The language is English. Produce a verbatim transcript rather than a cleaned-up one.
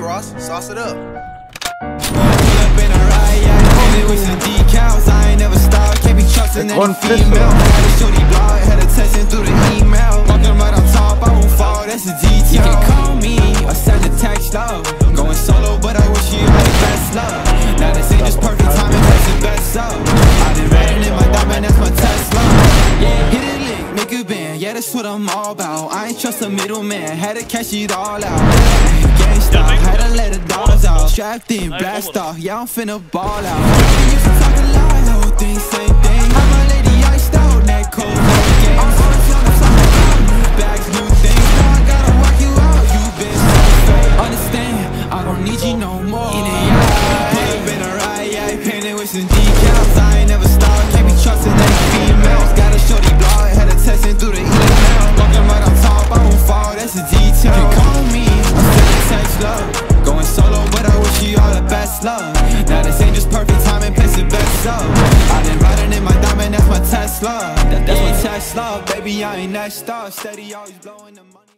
Ross, sauce it up. Up in a ride, yeah, with some decals. I ain't never stopped, can't be trusting any female. Had a shorty blog, had a texting through the email. Walking right on top, I won't fall, that's a detail. You can call me or send a text, love. Going solo, but I wish you all the best love. Now this ain't just perfect timing, that's the best up. I been riding in my diamond, that's my Tesla. Yeah, hit it lick, make a band, yeah, that's what I'm all about. I ain't trust a middleman, had to cash it all out. Gangsta, had to let the dogs out. Strapped in, blast off, yeah, I'm finna ball out. We used to talk a lot, whole thing, same thing. Have my lady iced out, that cold games. I'm always trying to talk about new bags, new things. Now I gotta walk you out, you been so fake. Understand, I don't need you no more. In a yard, pull up in a ride, yeah, painted with some decals. I ain't never stopped, can't be trusting any females. Got a shorty blog, had a texting through the email. Walking right on top, I won't fall, that's a detail. You can call me, I'm still a text love. Going solo, but I wish you all the best love. Now this ain't just perfect timing, place the best up. I been riding in my diamond, that's my Tesla. That, that's my Tesla, baby, I ain't next up. Steady, always blowing the money.